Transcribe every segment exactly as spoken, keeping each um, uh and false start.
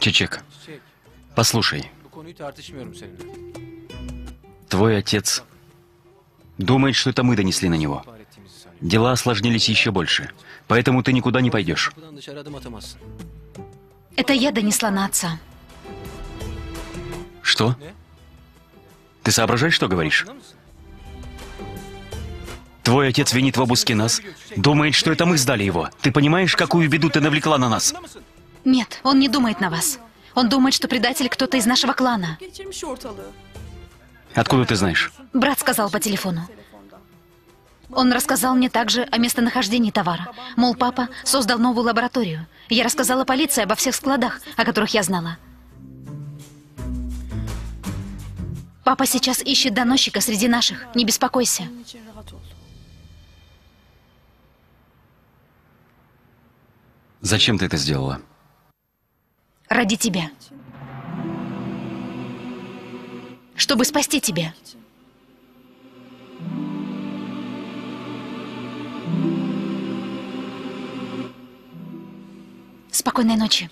Чичек, послушай. Твой отец думает, что это мы донесли на него. Дела осложнились еще больше, поэтому ты никуда не пойдешь. Это я донесла на отца. Что? Ты соображаешь, что говоришь? Твой отец винит в обыске нас, думает, что это мы сдали его. Ты понимаешь, какую беду ты навлекла на нас? Нет, он не думает на вас. Он думает, что предатель кто-то из нашего клана. Откуда ты знаешь? Брат сказал по телефону. Он рассказал мне также о местонахождении товара. Мол, папа создал новую лабораторию. Я рассказала полиции обо всех складах, о которых я знала. Папа сейчас ищет доносчика среди наших. Не беспокойся. Зачем ты это сделала? Ради тебя. Чтобы спасти тебя. Спокойной ночи.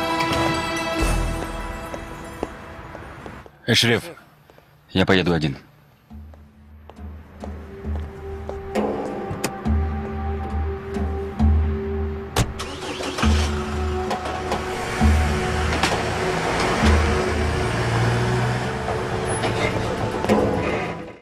Эшреф, я поеду один.